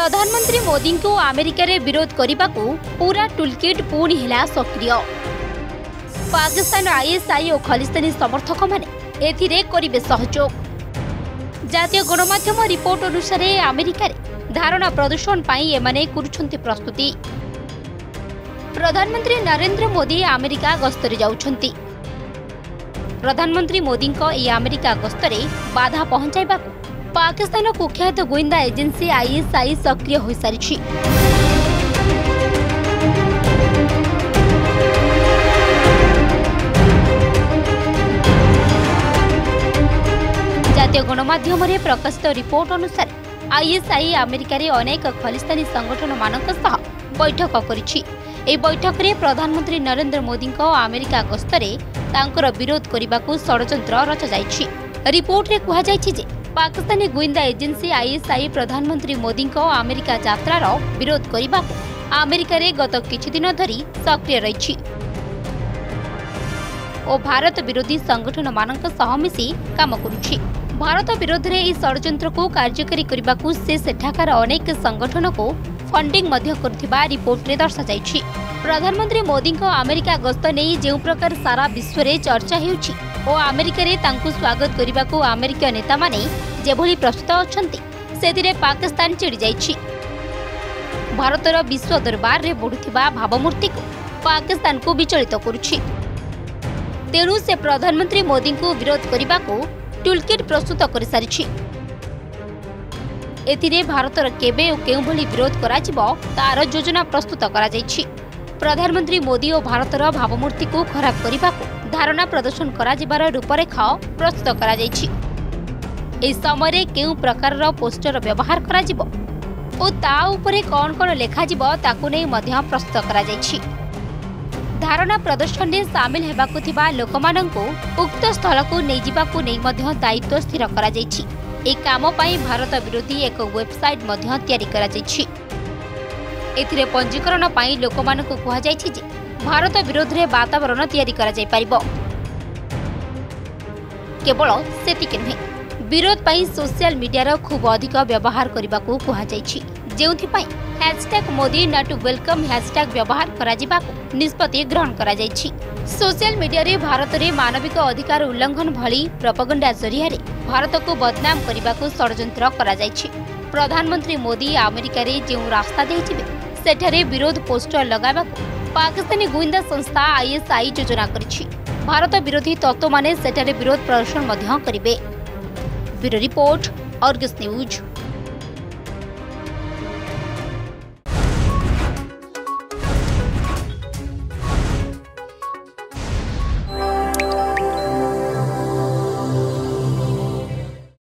प्रधानमंत्री मोदी को अमेरिका रे विरोध करने को पूरा टूलकिट पुणी है सक्रिय। पाकिस्तान आईएसआई और खालिस्तानी समर्थक माने एथिरे करिवे सहयोग। जातीय गणमाध्यम रिपोर्ट अनुसार अमेरिका रे धारणा प्रदूषण पाई एमाने करुछन्ति प्रस्तुति। प्रधानमंत्री नरेंद्र मोदी अमेरिका गस्तरे जाउछन्ति। प्रधानमंत्री मोदी को यह अमेरिका गस्तरे बाधा पहुंचाइबा पाकिस्तान कुख्यात गोइंदा एजेंसी आईएसआई सक्रिय हो सारी। जातीय गणमाध्यम रे प्रकाशित रिपोर्ट अनुसार आईएसआई अमेरिका रे अनेक खालिस्तानी संगठन मानक सह बैठक करिछि। एही बैठक रे प्रधानमंत्री नरेंद्र मोदी को अमेरिका गस्तरे तांकर विरोध करने षड्यंत्र रचा जाइछि। रिपोर्ट रे कहा जाइछि जे पाकिस्तानी गोइंदा एजेंसी आईएसआई प्रधानमंत्री मोदी को अमेरिका यात्रार विरोध करने अमेरिका रे गत किछि दिन धरी सक्रिय रहिछि और भारत विरोधी संगठन मानक सह मिसी काम करुछि। भारत विरोध रे इस षड्यंत्र को कार्यकारी करने को से सेठाकार अनेक संगठन को फंडिंग मध्य करथिबा रिपोर्ट रे दर्शा जाइछि। प्रधानमंत्री मोदी को अमेरिका गस्त नहीं जो प्रकार सारा विश्व रे चर्चा हेउछि और अमेरिका रे तांकु स्वागत करने को अमेरिका नेता माने जेभली प्रस्तुत अछंती सेतिरे पाकिस्तान चिड़ी जाइछि। भारतर विश्व दरबार रे बढ़ुथिबा भावमूर्ति को पाकिस्तान को विचलित करुछि। तेणु से प्रधानमंत्री मोदी को विरोध करने को टूलकिट प्रस्तुत कर सारिछि। एथिरे भारतर केबे और केउ भली विरोध कराजिबो तार योजना प्रस्तुत करा जाइछि। प्रधानमंत्री मोदी और भारतर भावमूर्ति को खराब करने को धारणा प्रदर्शन करा जिबार रूपरेख प्रस्तुत करा जाइछि। एही समय केउ प्रकार पोस्टर व्यवहार करा जिवो ओ ता उपरे कोन कोन लेखा जिवो ताकु नै मध्य प्रस्तुत करा जाइछि। धारणा प्रदर्शन में सामिल हेबाकु थिबा लोकमानंकु उक्त स्थल को नै जिबाकु नै मध्य दायित्व स्थिर करा जाइछि। ए काम पई भारत विरोधी एक वेबसाइट मध्य तयारी करा जाइछि। एथिरे पंजीकरण पई लोकमानंकु कुहा जाइछि जे भारत विरोध रे वातावरण तयारी करा जाय परिबो। केवल सेतिके नुहे विरोध पई सोशल मीडिया रो खूब अधिक व्यवहार करने को कुहा जाइछि। जेउथि #मोदी नॉट वेलकम हैशटैग व्यवहार करा जिबाकु निष्पत्ति ग्रहण करा जाइछि। सोशल मीडिया रे भारत रे मानविक अधिकार उल्लंघन भली प्रोपेगेंडा जरिया रे भारत को बदनाम करने को षड्यंत्र करा जाइछि। प्रधानमंत्री मोदी अमेरिका रे जेउ रास्ता देइथिबे सेठारे विरोध पोस्टर लगाबाकु पाकिस्तानी गोइंदा संस्था आईएसआई योजना करिछि। भारत विरोधी तत्व माने सेठारे विरोध प्रदर्शन मध्य करिवे। Bureau report, Argus news.